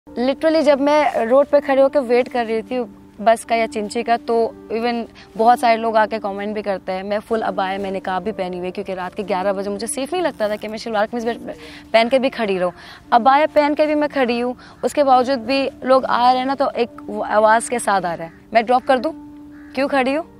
Literally जब मैं road पे खड़े होकर वेट कर रही थी बस का या चिंची का, तो इवन बहुत सारे लोग आके कमेंट भी करते हैं। मैं फुल अबाया, मैंने निकाब भी पहनी हुई, क्योंकि रात के 11 बजे मुझे सेफ नहीं लगता था कि मैं शलवार कमीज पहन के भी खड़ी रहूँ। अबाया पहन के भी मैं खड़ी हूँ, उसके बावजूद भी लोग आ रहे हैं ना, तो एक आवाज़ के साथ आ रहा है, मैं ड्रॉप कर दूँ, क्यों खड़ी हूँ।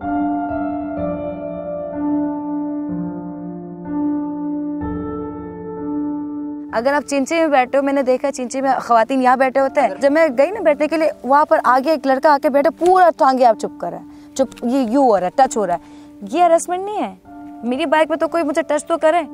अगर आप चिंची में बैठे हो, मैंने देखा चिंची में खवातीन यहाँ बैठे होते हैं, जब मैं गई ना बैठने के लिए, वहाँ पर आगे एक लड़का आके बैठे, पूरा टांगे आप चुप कर रहा है, चुप, ये यू हो रहा है, टच हो रहा है। ये हरासमेंट नहीं है। मेरी बाइक पे तो कोई मुझे टच तो करे।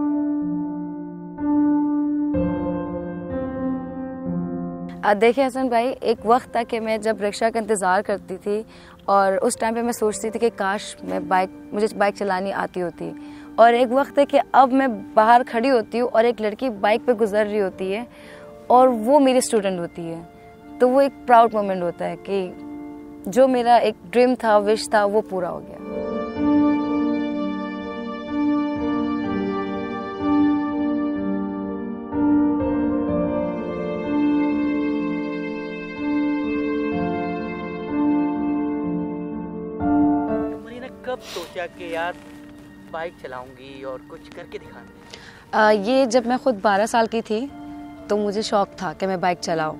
देखिए हसन भाई, एक वक्त था कि मैं जब रिक्शा का इंतज़ार करती थी, और उस टाइम पे मैं सोचती थी कि काश मुझे बाइक चलानी आती होती। और एक वक्त है कि अब मैं बाहर खड़ी होती हूँ और एक लड़की बाइक पे गुजर रही होती है और वो मेरी स्टूडेंट होती है, तो वो एक प्राउड मोमेंट होता है कि जो मेरा एक ड्रीम था, विश था, वो पूरा हो गया। कब सोचा कि यार बाइक चलाऊंगी और कुछ करके दिखाना? ये जब मैं खुद 12 साल की थी तो मुझे शौक़ था कि मैं बाइक चलाऊं,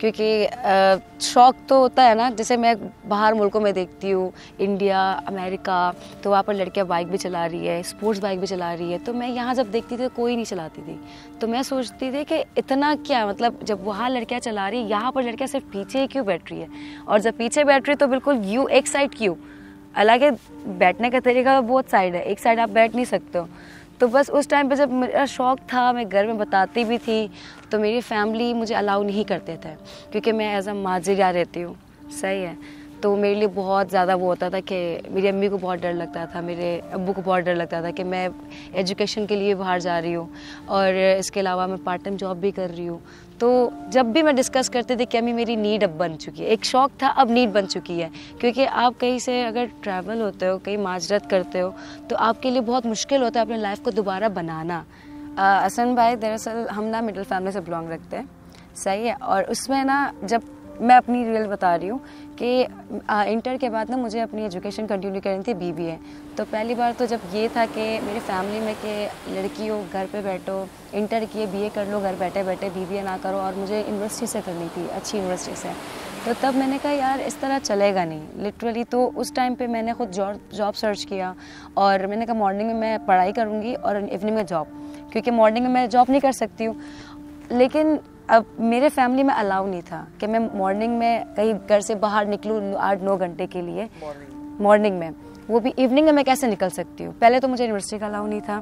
क्योंकि शौक़ तो होता है ना, जैसे मैं बाहर मुल्कों में देखती हूँ, इंडिया, अमेरिका, तो वहाँ पर लड़कियाँ बाइक भी चला रही है, स्पोर्ट्स बाइक भी चला रही है। तो मैं यहाँ जब देखती थी तो कोई नहीं चलाती थी, तो मैं सोचती थी कि इतना क्या, मतलब जब वहाँ लड़कियाँ चला रही है, यहाँ पर लड़कियाँ सिर्फ पीछे ही क्यों बैठ रही है, और जब पीछे बैठ रही तो बिल्कुल यू एक साइड क्यों। हालांकि बैठने का तरीका बहुत साइड है, एक साइड आप बैठ नहीं सकते हो। तो बस उस टाइम पे जब मेरा शौक़ था, मैं घर में बताती भी थी, तो मेरी फैमिली मुझे अलाउ नहीं करते थे, क्योंकि मैं एज अ माजिरा रहती हूँ, सही है। तो मेरे लिए बहुत ज़्यादा वो होता था कि मेरी अम्मी को बहुत डर लगता था, मेरे अब्बू को बहुत डर लगता था कि मैं एजुकेशन के लिए बाहर जा रही हूँ, और इसके अलावा मैं पार्ट टाइम जॉब भी कर रही हूँ। तो जब भी मैं डिस्कस करती थी कि अम्मी मेरी नीड अब बन चुकी है, एक शौक़ था अब नीड बन चुकी है, क्योंकि आप कहीं से अगर ट्रैवल होते हो, कहीं माजरत करते हो, तो आपके लिए बहुत मुश्किल होता है अपने लाइफ को दोबारा बनाना। हसन भाई, दरअसल हम ना मिडिल फैमिली से बिलोंग रखते हैं, सही है। और उसमें ना, जब मैं अपनी रियल बता रही हूँ कि इंटर के बाद ना मुझे अपनी एजुकेशन कंटिन्यू करनी थी, BBA। तो पहली बार तो जब ये था कि मेरी फैमिली में कि लड़की हो, घर पे बैठो, इंटर किए, BA कर लो, घर बैठे बैठे BBA ना करो, और मुझे यूनिवर्सिटी से करनी थी, अच्छी यूनिवर्सिटी से। तो तब मैंने कहा यार इस तरह चलेगा नहीं, लिटरली। तो उस टाइम पे मैंने खुद जॉब सर्च किया, और मैंने कहा मॉर्निंग में मैं पढ़ाई करूँगी और इवनिंग में जॉब, क्योंकि मॉर्निंग में मैं जॉब नहीं कर सकती हूँ। लेकिन अब मेरे फैमिली में अलाउ नहीं था कि मैं मॉर्निंग में कहीं घर से बाहर निकलूँ 8-9 घंटे के लिए मॉर्निंग में, वो भी इवनिंग में मैं कैसे निकल सकती हूँ। पहले तो मुझे यूनिवर्सिटी का अलाउ नहीं था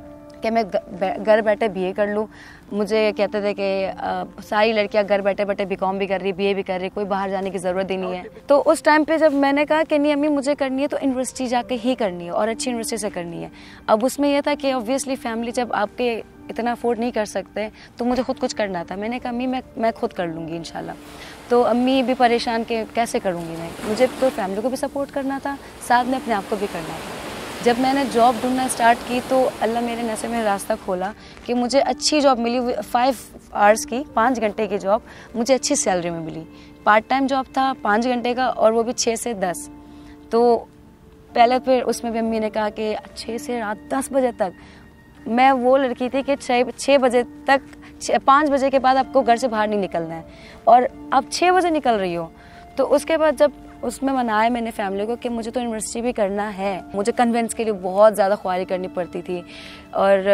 कि मैं घर बैठे BA कर लूँ। मुझे कहते थे कि सारी लड़कियां घर बैठे बैठे BCom भी कर रही, BA भी कर रही, कोई बाहर जाने की ज़रूरत ही नहीं है। तो उस टाइम पे जब मैंने कहा कि नहीं अम्मी मुझे करनी है, तो यूनिवर्सिटी जाके ही करनी है, और अच्छी यूनिवर्सिटी से करनी है। अब उसमें यह था कि ऑब्वियसली फैमिली जब आपके इतना अफोर्ड नहीं कर सकते, तो मुझे खुद कुछ करना था। मैंने कहा अम्मी मैं खुद कर लूँगी इंशाल्लाह। तो अम्मी भी परेशान कि कैसे करूँगी मैं, मुझे तो फैमिली को भी सपोर्ट करना था, साथ में अपने आप को भी करना था। जब मैंने जॉब ढूंढना स्टार्ट की, तो अल्लाह मेरे नसीब में रास्ता खोला कि मुझे अच्छी जॉब मिली, 5 आवर्स की, 5 घंटे की जॉब, मुझे अच्छी सैलरी में मिली। पार्ट टाइम जॉब था 5 घंटे का, और वो भी 6 से 10। तो पहले फिर उसमें भी अम्मी ने कहा कि 6 से रात 10 बजे तक। मैं वो लड़की थी कि 6 बजे तक, 5 बजे के बाद आपको घर से बाहर नहीं निकलना है, और आप 6 बजे निकल रही हो। तो उसके बाद जब उसमें मनाया मैंने फैमिली को कि मुझे तो यूनिवर्सिटी भी करना है, मुझे कन्विंस के लिए बहुत ज़्यादा ख्वारी करनी पड़ती थी। और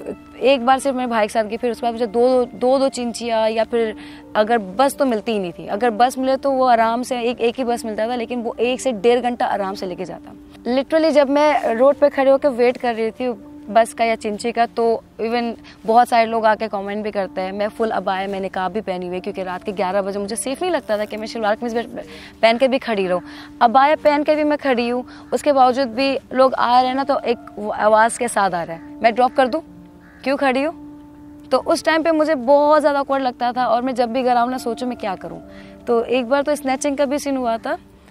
एक बार सिर्फ मेरे भाई के साथ गई, फिर उसके बाद मुझे दो चिंचिया, या फिर अगर बस तो मिलती ही नहीं थी, अगर बस मिले तो वो आराम से एक ही बस मिलता था, लेकिन वो 1 से 1.5 घंटा आराम से लेके जाता। लिटरली जब मैं रोड पे खड़े होकर वेट कर रही थी बस का या चिंची का, तो इवन बहुत सारे लोग आके कमेंट भी करते हैं। मैं फुल अबाया, मैंने निकाब भी पहनी हुई, क्योंकि रात के 11 बजे मुझे सेफ नहीं लगता था कि मैं शलवार कमीज पहन के भी खड़ी रहूँ। अबाया पहन के भी मैं खड़ी हूँ, उसके बावजूद भी लोग आ रहे हैं ना, तो एक आवाज़ के साथ आ रहा है, मैं ड्रॉप कर दूँ, क्यों खड़ी हूँ। तो उस टाइम पे मुझे बहुत ज़्यादा ऑकवर्ड लगता था, और मैं जब भी घर आऊँ ना सोचूँ मैं क्या करूँ। तो एक बार तो स्नैचिंग का भी सीन हुआ था,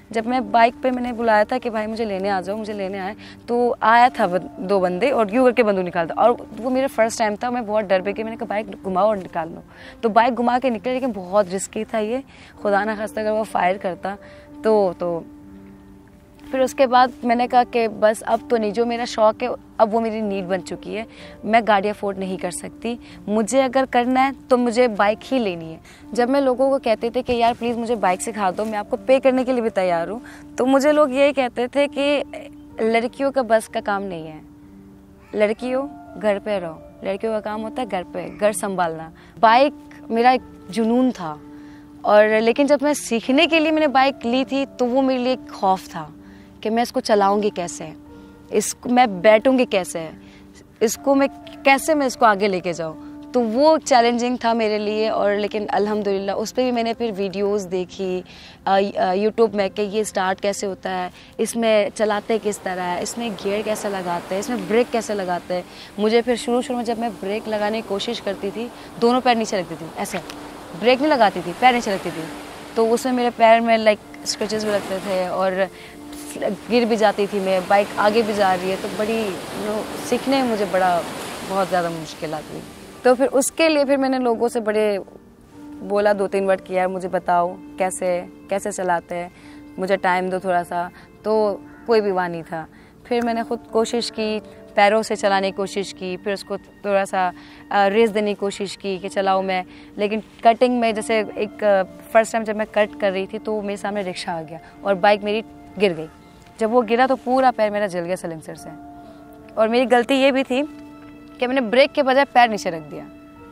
जब मैं बाइक पे मैंने बुलाया था कि भाई मुझे लेने आ जाओ, मुझे लेने आए, तो आया था 2 बंदे और यूं करके बंदूक निकालता, और वो मेरा फर्स्ट टाइम था। मैं बहुत डर पे गई, मैंने कहा बाइक घुमाओ और निकाल लो, तो बाइक घुमा के निकले, लेकिन बहुत रिस्की था ये, खुदा ना खास्ता अगर वो फायर करता तो फिर उसके बाद मैंने कहा कि बस अब तो नहीं, जो मेरा शौक़ है अब वो मेरी नीड बन चुकी है, मैं गाड़ी अफोर्ड नहीं कर सकती, मुझे अगर करना है तो मुझे बाइक ही लेनी है। जब मैं लोगों को कहते थे कि यार प्लीज़ मुझे बाइक सिखा दो, मैं आपको पे करने के लिए भी तैयार हूँ, तो मुझे लोग यही कहते थे कि लड़कियों का बस का काम नहीं है, लड़कियों घर पे रहो, लड़कियों का काम होता है घर पे घर संभालना। बाइक मेरा एक जुनून था, और लेकिन जब मैं सीखने के लिए मैंने बाइक ली थी तो वो मेरे लिए एक खौफ था कि मैं इसको चलाऊंगी कैसे, इसको मैं बैठूंगी कैसे, इसको मैं कैसे मैं इसको आगे लेके जाऊँ, तो वो चैलेंजिंग था मेरे लिए। और लेकिन अल्हम्दुलिल्लाह उस पर भी मैंने फिर वीडियोस देखी यूट्यूब में कि ये स्टार्ट कैसे होता है, इसमें चलाते किस तरह है, इसमें गियर कैसे लगाते हैं, इसमें ब्रेक कैसे लगाते हैं। मुझे फिर शुरू में जब मैं ब्रेक लगाने की कोशिश करती थी, दोनों पैर नीचे रखती थी, ऐसे ब्रेक नहीं लगाती थी, पैर नीचे रखती थी, तो उसमें मेरे पैर में लाइक स्क्रैचेस भी लगते थे और गिर भी जाती थी मैं, बाइक आगे भी जा रही है, तो बड़ी सीखने में मुझे बहुत ज़्यादा मुश्किल आती। तो फिर उसके लिए फिर मैंने लोगों से बड़े बोला, 2-3 वर्ड किया, मुझे बताओ कैसे चलाते हैं, मुझे टाइम दो थोड़ा सा, तो कोई भी वहाँ नहीं था। फिर मैंने खुद कोशिश की, पैरों से चलाने की कोशिश की, फिर उसको थोड़ा सा रेस देने की कोशिश की कि चलाऊँ मैं, लेकिन कटिंग में जैसे एक फर्स्ट टाइम जब मैं कट कर रही थी तो मेरे सामने रिक्शा आ गया और बाइक मेरी गिर गई। जब वो गिरा तो पूरा पैर मेरा जल गया सलेंसर से, और मेरी गलती ये भी थी कि मैंने ब्रेक के बजाय पैर नीचे रख दिया।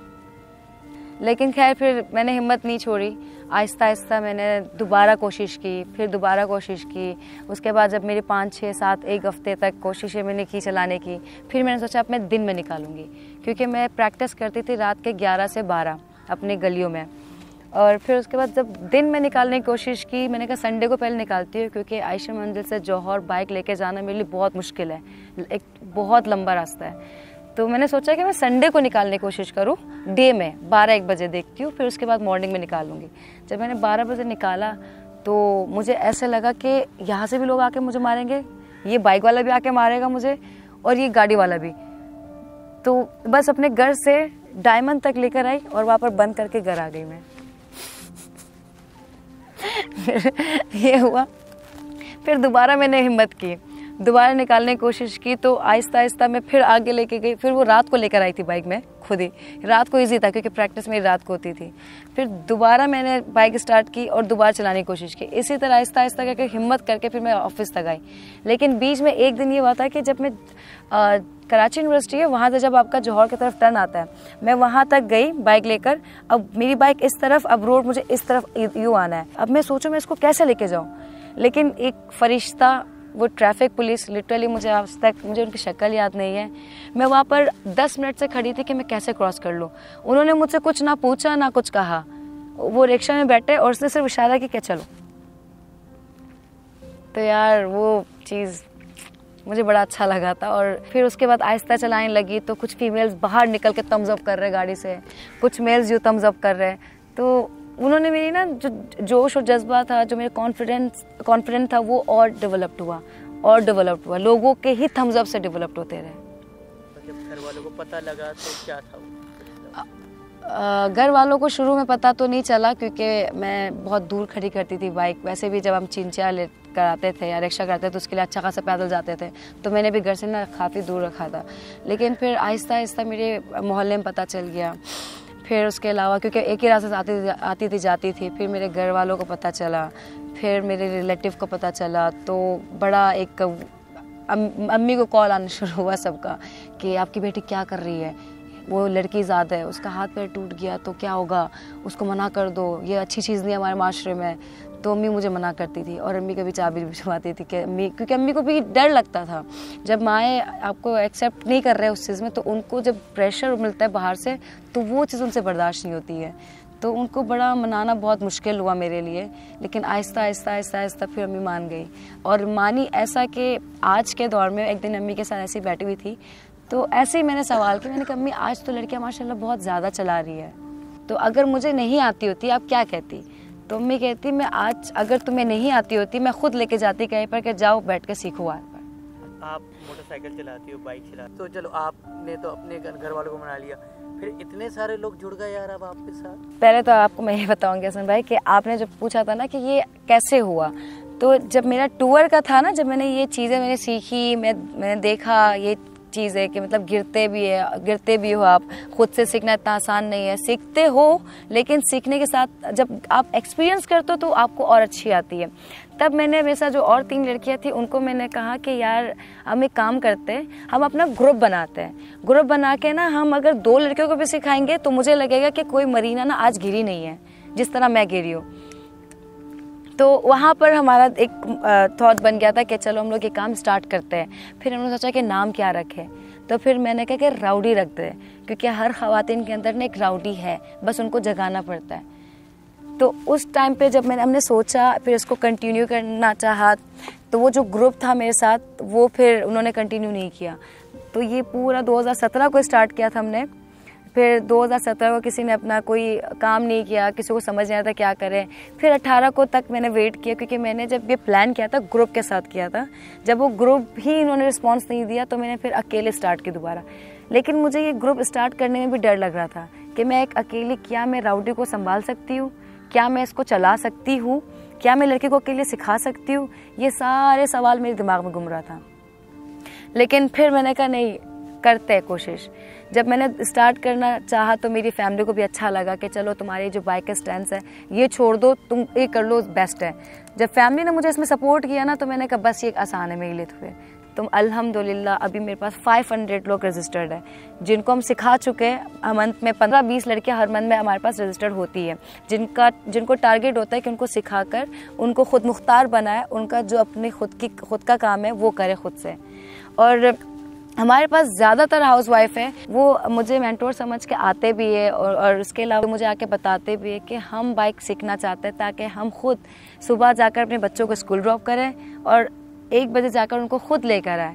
लेकिन खैर फिर मैंने हिम्मत नहीं छोड़ी, आहिस्ता आहिस्ता मैंने दोबारा कोशिश की, फिर दोबारा कोशिश की। उसके बाद जब मेरी 5, 6, 7 एक हफ्ते तक कोशिशें मैंने की चलाने की, फिर मैंने सोचा अब मैं दिन में निकालूंगी, क्योंकि मैं प्रैक्टिस करती थी रात के 11 से 12 अपने गलियों में। और फिर उसके बाद जब दिन में निकालने की कोशिश की, मैंने कहा संडे को पहले निकालती हूँ, क्योंकि आयशा मंजिल से जौहर बाइक लेके जाना मेरे लिए बहुत मुश्किल है, एक बहुत लंबा रास्ता है। तो मैंने सोचा कि मैं संडे को निकालने की कोशिश करूँ, डे में 12-1 बजे देखती हूँ, फिर उसके बाद मॉर्निंग में निकालूंगी। जब मैंने 12 बजे निकाला तो मुझे ऐसे लगा कि यहाँ से भी लोग आके मुझे मारेंगे, ये बाइक वाला भी आके मारेगा मुझे, और ये गाड़ी वाला भी। तो बस अपने घर से डायमंड तक लेकर आई और वहाँ पर बंद करके घर आ गई मैं। ये हुआ। फिर दोबारा मैंने हिम्मत की, दोबारा निकालने की कोशिश की, तो आहिस्ता आहिस्ता मैं फिर आगे लेके गई। फिर वो रात को लेकर आई थी बाइक में खुद ही, रात को इजी था क्योंकि प्रैक्टिस मेरी रात को होती थी। फिर दोबारा मैंने बाइक स्टार्ट की और दोबारा चलाने की कोशिश की। इसी तरह आहिस्ता आहिस्ता करके हिम्मत करके फिर मैं ऑफिस तक आई। लेकिन बीच में एक दिन ये हुआ था कि जब मैं कराची यूनिवर्सिटी है वहाँ से जब आपका जौहर की तरफ टर्न आता है, मैं वहाँ तक गई बाइक लेकर। अब मेरी बाइक इस तरफ, अब रोड मुझे इस तरफ यूँ आना है। अब मैं सोचूं मैं इसको कैसे लेके जाऊँ, लेकिन एक फरिश्ता, वो ट्रैफिक पुलिस, लिटरली मुझे आज तक मुझे उनकी शक्ल याद नहीं है, मैं वहाँ पर 10 मिनट से खड़ी थी कि मैं कैसे क्रॉस कर लूँ। उन्होंने मुझसे कुछ ना पूछा ना कुछ कहा, वो रिक्शा में बैठे और उसने सिर्फ इशारा किया कि चलो। तो यार वो चीज़ मुझे बड़ा अच्छा लगा था। और फिर उसके बाद आहिस्ता चलाने लगी तो कुछ फीमेल्स बाहर निकल के थम्स अप कर रहे गाड़ी से, कुछ मेल्स यूँ थम्स अप कर रहे। तो उन्होंने मेरी ना जो जोश और जज्बा था, जो मेरा कॉन्फिडेंट था, वो और डेवलप्ड हुआ। लोगों के ही थम्स अप से डेवलप्ड होते रहे। जब घर वालों को पता लगा तो क्या था वो? घर वालों को शुरू में पता तो नहीं चला क्योंकि मैं बहुत दूर खड़ी करती थी बाइक। वैसे भी जब हम चिंचा ले कराते थे या रिक्शा कराते थे तो उसके लिए अच्छा खासा पैदल जाते थे, तो मैंने भी घर से ना काफ़ी दूर रखा था। लेकिन फिर आहिस्ता आहिस्ता मेरे मोहल्ले में पता चल गया। फिर उसके अलावा क्योंकि एक ही रास्ते से आती थी जाती थी, फिर मेरे घर वालों को पता चला, फिर मेरे रिलेटिव को पता चला। तो बड़ा एक अम्मी को कॉल आना शुरू हुआ सबका कि आपकी बेटी क्या कर रही है, वो लड़की ज़्यादा है, उसका हाथ पैर टूट गया तो क्या होगा, उसको मना कर दो, ये अच्छी चीज़ नहीं है हमारे माशरे में। तो अम्मी मुझे मना करती थी और अम्मी कभी चाबी भिजवाती थी कि अम्मी, क्योंकि अम्मी को भी डर लगता था जब माएँ आपको एक्सेप्ट नहीं कर रहे उस चीज़ में, तो उनको जब प्रेशर मिलता है बाहर से तो वो चीज़ उनसे बर्दाश्त नहीं होती है। तो उनको बड़ा मनाना बहुत मुश्किल हुआ मेरे लिए। लेकिन आहिस्ता आहिस्ता फिर अम्मी मान गई, और मानी ऐसा कि आज के दौर में एक दिन अम्मी के साथ ऐसी बैठी हुई थी तो ऐसे ही मैंने सवाल किया, मैंने कहा अम्मी आज तो लड़कियां माशाल्लाह बहुत ज़्यादा चला रही है, तो अगर मुझे नहीं आती होती आप क्या कहती? तो मम्मी कहती मैं आज अगर तुम्हें नहीं आती होती मैं खुद लेके जाती कहीं पर कि जाओ बैठ के सीखो वहाँ पर। आप मोटरसाइकिल चलाती हो, बाइक चलाती हो, तो चलो आपने तो अपने घर वालों को मना लिया, फिर इतने सारे लोग जुड़ गए यार अब आपके साथ। पहले तो आपको मैं ये बताऊंगी हसन भाई कि आपने जब पूछा था ना कि ये कैसे हुआ, तो जब मेरा टूर का था ना, जब मैंने ये चीज़ें मैंने सीखी, मैंने देखा ये चीज़ है कि मतलब गिरते भी हो आप, खुद से सीखना इतना आसान नहीं है, सीखते हो लेकिन सीखने के साथ जब आप एक्सपीरियंस करते हो तो आपको और अच्छी आती है। तब मैंने मेरे साथ जो और 3 लड़कियां थी उनको मैंने कहा कि यार हम एक काम करते हैं, हम अपना ग्रुप बनाते हैं, ग्रुप बना के ना हम अगर 2 लड़कियों को भी सिखाएंगे तो मुझे लगेगा कि कोई मरीना ना आज गिरी नहीं है जिस तरह मैं गिरी हूँ। तो वहाँ पर हमारा एक थॉट बन गया था कि चलो हम लोग ये काम स्टार्ट करते हैं। फिर हमने सोचा कि नाम क्या रखें, तो फिर मैंने कहा कि राउडी रख दे, क्योंकि हर ख़वातीन के अंदर ना एक राउडी है, बस उनको जगाना पड़ता है। तो उस टाइम पे जब हमने सोचा, फिर इसको कंटिन्यू करना चाहा, तो वो जो ग्रुप था मेरे साथ वो फिर उन्होंने कंटिन्यू नहीं किया। तो ये पूरा 2017 को स्टार्ट किया था हमने। फिर 2017 को किसी ने अपना कोई काम नहीं किया, किसी को समझ नहीं आया था क्या करें। फिर 18 को तक मैंने वेट किया, क्योंकि मैंने जब ये प्लान किया था ग्रुप के साथ किया था। जब वो ग्रुप ही इन्होंने रिस्पांस नहीं दिया तो मैंने फिर अकेले स्टार्ट की दोबारा। लेकिन मुझे ये ग्रुप स्टार्ट करने में भी डर लग रहा था कि मैं एक अकेली, क्या मैं राउडी को संभाल सकती हूँ, क्या मैं इसको चला सकती हूँ, क्या मैं लड़के को अकेले सिखा सकती हूँ। ये सारे सवाल मेरे दिमाग में घूम रहा था। लेकिन फिर मैंने कहा नहीं, करते हैं कोशिश। जब मैंने स्टार्ट करना चाहा तो मेरी फैमिली को भी अच्छा लगा कि चलो तुम्हारी जो बाइक का स्टैंड है ये छोड़ दो, तुम ये कर लो, बेस्ट है। जब फैमिली ने मुझे इसमें सपोर्ट किया ना तो मैंने कहा बस ये आसान है मेरे लिए। तो तुम अल्हम्दुलिल्लाह अभी मेरे पास 500 लोग रजिस्टर्ड है जिनको हम सिखा चुके हैं। मंथ में 15-20 लड़कियां हर मंथ में हमारे पास रजिस्टर्ड होती है, जिनको टारगेट होता है कि उनको सिखाकर उनको खुद मुख्तार बनाए, उनका जो अपने खुद का काम है वो करे खुद से। और हमारे पास ज़्यादातर हाउस वाइफ है, वो मुझे मेंटोर समझ के आते भी है और उसके अलावा मुझे आके बताते भी है कि हम बाइक सीखना चाहते हैं ताकि हम खुद सुबह जाकर अपने बच्चों को स्कूल ड्रॉप करें और 1 बजे जाकर उनको खुद लेकर आए।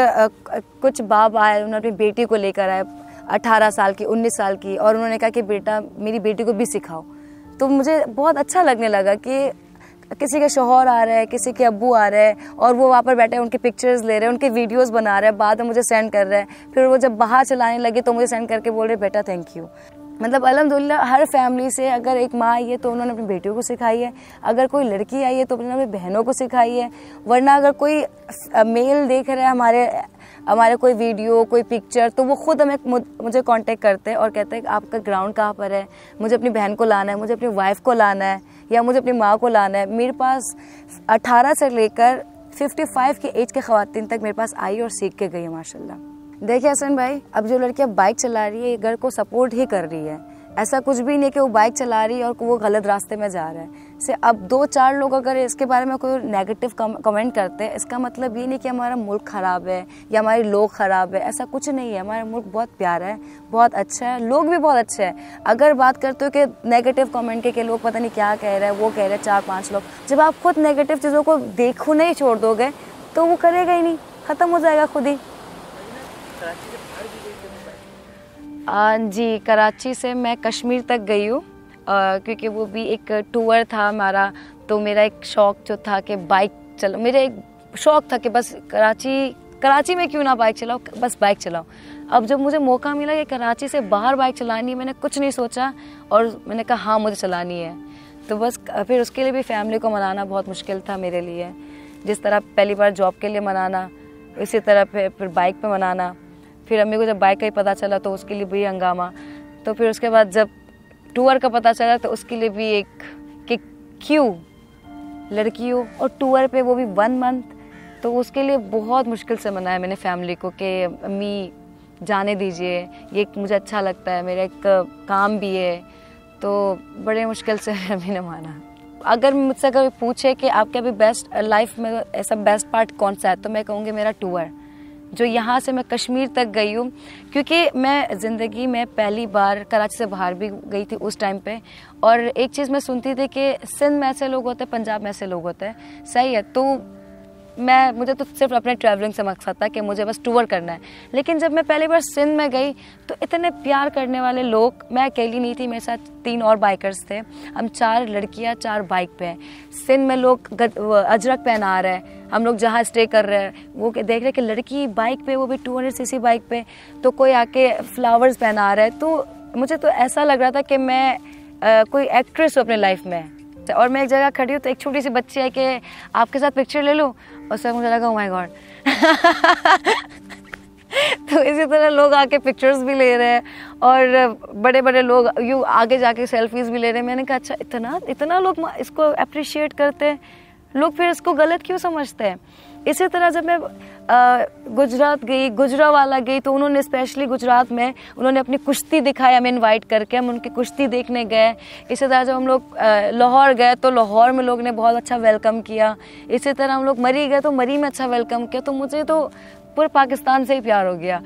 कुछ बाप आए, उन्होंने अपनी बेटी को लेकर आए 18 साल की, 19 साल की, और उन्होंने कहा कि बेटा मेरी बेटी को भी सिखाओ। तो मुझे बहुत अच्छा लगने लगा कि किसी के शौहर आ रहे हैं, किसी के अब्बू आ रहे हैं और वो वहाँ पर बैठे उनके पिक्चर्स ले रहे हैं, उनके वीडियोस बना रहे हैं, बाद में मुझे सेंड कर रहे हैं। फिर वो जब बाहर चलाने लगे तो मुझे सेंड करके बोल रहे बेटा थैंक यू। मतलब अल्हम्दुलिल्लाह हर फैमिली से अगर एक माँ आई है तो उन्होंने अपनी बेटियों को सिखाई है, अगर कोई लड़की आई है तो उन्होंने अपनी बहनों को सिखाई है। वरना अगर कोई मेल देख रहे हैं हमारे कोई वीडियो, कोई पिक्चर, तो वो खुद मुझे कांटेक्ट करते हैं और कहते हैं आपका ग्राउंड कहाँ पर है, मुझे अपनी बहन को लाना है, मुझे अपनी वाइफ को लाना है, या मुझे अपनी माँ को लाना है। मेरे पास 18 से लेकर 55 की एज के ख़वातीन तक मेरे पास आई और सीख के गई है माशाल्लाह। देखिए हसन भाई, अब जो लड़कियाँ बाइक चला रही है ये घर को सपोर्ट ही कर रही है, ऐसा कुछ भी नहीं कि वो बाइक चला रही है और वो गलत रास्ते में जा रहा है। से अब 2-4 लोग अगर इसके बारे में कोई नेगेटिव कमेंट करते हैं, इसका मतलब ये नहीं कि हमारा मुल्क ख़राब है या हमारे लोग ख़राब है, ऐसा कुछ नहीं है। हमारा मुल्क बहुत प्यारा है, बहुत अच्छा है, लोग भी बहुत अच्छे हैं। अगर बात करते हो कि नेगेटिव कमेंट के लोग पता नहीं क्या कह रहे हैं, वो कह रहे हैं 4-5 लोग, जब आप खुद नेगेटिव चीज़ों को देखो नहीं छोड़ दोगे तो वो करेगा ही नहीं, ख़त्म हो जाएगा खुद ही। जी, कराची से मैं कश्मीर तक गई हूँ, क्योंकि वो भी एक टूर था हमारा। तो मेरा एक शौक़ जो था कि बाइक चलो, मेरा एक शौक़ था कि बस कराची में क्यों ना बाइक चलाओ, बस बाइक चलाओ। अब जब मुझे मौका मिला कि कराची से बाहर बाइक चलानी है, मैंने कुछ नहीं सोचा और मैंने कहा हाँ मुझे चलानी है। तो बस फिर उसके लिए भी फैमिली को मनाना बहुत मुश्किल था मेरे लिए। जिस तरह पहली बार जॉब के लिए मनाना, इसी तरह फिर बाइक पे मनाना। फिर अम्मी को जब बाइक का ही पता चला तो उसके लिए भी हंगामा। तो फिर उसके बाद जब टूर का पता चला तो उसके लिए भी एक कि क्यों लड़की हो और टूर पे वो भी 1 मंथ, तो उसके लिए बहुत मुश्किल से मनाया मैंने फैमिली को कि अम्मी जाने दीजिए, ये मुझे अच्छा लगता है, मेरा एक काम भी है। तो बड़े मुश्किल से अम्मी ने माना। अगर मुझसे कभी पूछे कि आपके अभी बेस्ट लाइफ में ऐसा बेस्ट पार्ट कौन सा है, तो मैं कहूँगी मेरा टूर, जो यहाँ से मैं कश्मीर तक गई हूँ। क्योंकि मैं ज़िंदगी में पहली बार कराची से बाहर भी गई थी उस टाइम पे, और एक चीज़ मैं सुनती थी कि सिंध में ऐसे लोग होते हैं, पंजाब में ऐसे लोग होते हैं, सही है। तो मुझे तो सिर्फ अपने ट्रैवलिंग से मकसद था कि मुझे बस टूर करना है। लेकिन जब मैं पहली बार सिंध में गई तो इतने प्यार करने वाले लोग, मैं अकेली नहीं थी, मेरे साथ 3 और बाइकर्स थे, हम 4 लड़कियां 4 बाइक पे हैं। सिंध में लोग अजरक पहना रहे हैं, हम लोग जहाँ स्टे कर रहे हैं वो देख रहे कि लड़की बाइक पे, वो भी 200 सीसी बाइक पे, तो कोई आके फ्लावर्स पहना रहा है। तो मुझे तो ऐसा लग रहा था कि मैं कोई एक्ट्रेस हूँ अपने लाइफ में। और मैं एक जगह खड़ी हूँ तो एक छोटी सी बच्ची है कि आपके साथ पिक्चर ले लूँ, और सब मुझे लगा ओह माय गॉड। तो इसी तरह लोग आके पिक्चर्स भी ले रहे हैं और बड़े बड़े लोग यूँ आगे जाके सेल्फीज भी ले रहे हैं। मैंने कहा अच्छा इतना लोग इसको अप्रिशिएट करते हैं, लोग फिर इसको गलत क्यों समझते हैं। इसी तरह जब मैं गुजरात गई, गुजरावाला गई, तो उन्होंने स्पेशली गुजरात में उन्होंने अपनी कुश्ती दिखाई, हमें इनवाइट करके हम उनकी कुश्ती देखने गए। इसी तरह जब हम लोग लाहौर गए तो लाहौर में लोग ने बहुत अच्छा वेलकम किया। इसी तरह हम लोग मरी गए तो मरी में अच्छा वेलकम किया। तो मुझे तो पूरे पाकिस्तान से ही प्यार हो गया।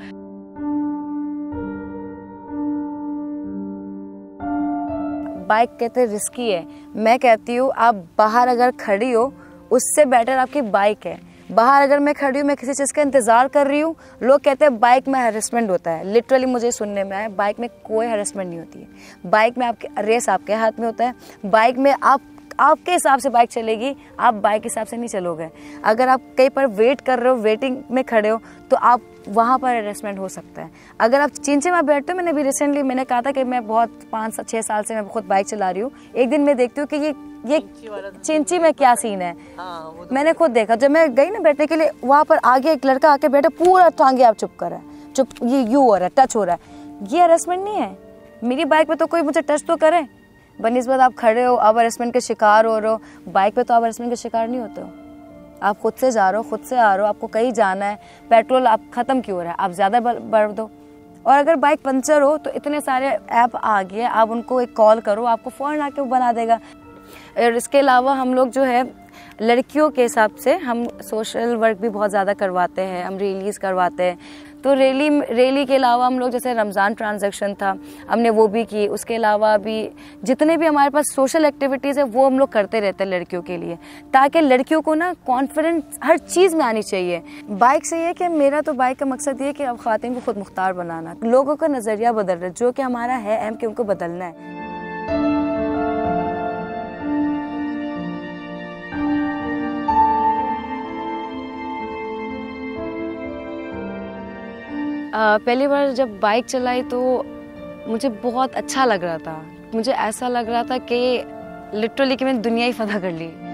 बाइक कहते रिस्की है, मैं कहती हूँ आप बाहर अगर खड़ी हो उससे बेटर आपकी बाइक है। बाहर अगर मैं खड़ी हूँ, मैं किसी चीज़ का इंतज़ार कर रही हूँ, लोग कहते हैं बाइक में हैरेसमेंट होता है। लिटरली मुझे सुनने में आया, बाइक में कोई हैरेसमेंट नहीं होती है। बाइक में आपके रेस आपके हाथ में होता है। बाइक में आपके हिसाब से बाइक चलेगी, आप बाइक के हिसाब से नहीं चलोगे। अगर आप कहीं पर वेट कर रहे हो, वेटिंग में खड़े हो, तो आप वहाँ पर हैरेसमेंट हो सकता है। अगर आप चिंचे में बैठते हो, मैंने भी रिसेंटली मैंने कहा था कि मैं बहुत 5-6 साल से मैं खुद बाइक चला रही हूँ। एक दिन मैं देखती हूँ कि ये चिंची में क्या सीन है। तो मैंने खुद देखा, जब मैं गई ना बैठने के लिए, वहाँ पर आगे एक लड़का आके बैठा, पूरा टांगे आप चुप कर रहा है, चुप, ये यू हो रहा है, टच हो रहा है। ये हैरेसमेंट नहीं है। मेरी बाइक पे तो कोई मुझे टच तो करे, बनिस्बत आप खड़े हो, आप हैरेसमेंट के शिकार हो रहे हो। बाइक पे तो आप हैरेसमेंट के शिकार नहीं होते हो। आप खुद से जा रहे हो, खुद से आ रहे हो, आपको कहीं जाना है, पेट्रोल आप ख़त्म क्यों हो रहा है, आप ज़्यादा भर दो। और अगर बाइक पंचर हो तो इतने सारे ऐप आ गए, आप उनको एक कॉल करो, आपको फ़ौरन आके वो बना देगा। और इसके अलावा हम लोग जो है लड़कियों के हिसाब से हम सोशल वर्क भी बहुत ज़्यादा करवाते हैं, हम रैलीज़ करवाते हैं। तो रैली के अलावा हम लोग जैसे रमज़ान ट्रांजैक्शन था, हमने वो भी की। उसके अलावा भी जितने भी हमारे पास सोशल एक्टिविटीज़ है वो हम लोग करते रहते हैं लड़कियों के लिए, ताकि लड़कियों को ना कॉन्फिडेंस हर चीज़ में आनी चाहिए। बाइक से ये कि मेरा तो बाइक का मकसद ये है कि अब ख़वातीन को खुद मुख्तार बनाना, लोगों का नज़रिया बदल रहा है, जो कि हमारा है एम कि उनको बदलना है। पहली बार जब बाइक चलाई तो मुझे बहुत अच्छा लग रहा था। मुझे ऐसा लग रहा था कि लिटरली कि मैंने दुनिया ही फतह कर ली।